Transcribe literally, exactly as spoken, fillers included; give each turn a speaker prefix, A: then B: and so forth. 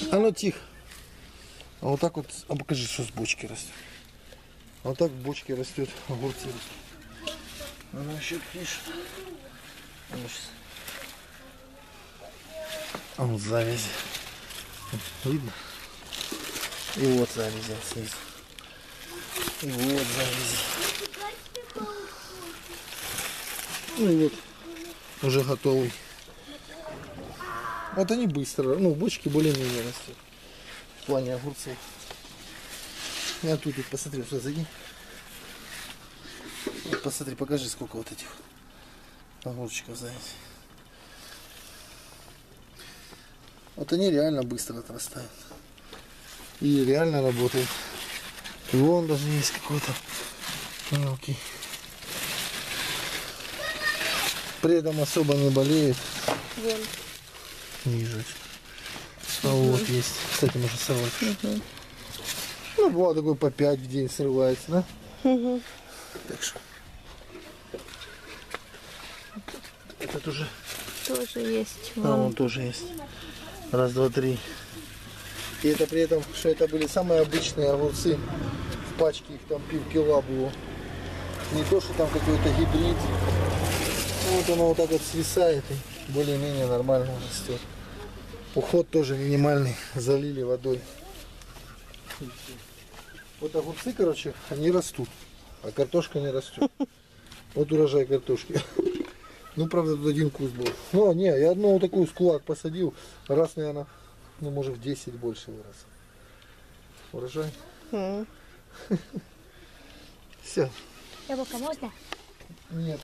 A: А ну тихо. А вот так вот, а покажи, что с бочки растет. А вот так в бочке растет огурцы. Она еще пишет. А вот завязи. Видно? И вот завязи снизу. И вот завязи. Ну и вот уже готовый. Вот они быстро, ну в бочке более-менее растет. В плане огурцов. Я тут, тут посмотри, что зайди. Вот посмотри, покажи, сколько вот этих огурчиков завязи. Вот они реально быстро отрастают. И реально работают. И вон даже есть какой-то мелкий. При этом особо не болеет.
B: Вон.
A: Вижу. А угу. Вот есть. Кстати, можно сорвать. Угу. Ну, бывало такой по пять в день срывается, да?
B: Угу.
A: Так что. Этот уже.
B: Тоже есть. Вон.
A: А, он тоже есть. Раз, два, три. И это при этом, что это были самые обычные огурцы. В пачке их там полкила было. Не то, что там какой-то гибрид. Вот оно вот так вот свисает и более-менее нормально растет. Уход тоже минимальный. Залили водой. Вот огурцы, короче, они растут. А картошка не растет. Вот урожай картошки. Ну, правда, тут один куст был. Ну, не, я одну вот такую с кулак посадил. Раз, наверное, ну, может, в десять больше вырос. Урожай.
B: Mm.
A: Все.
B: Яблоко можно?
A: Нет.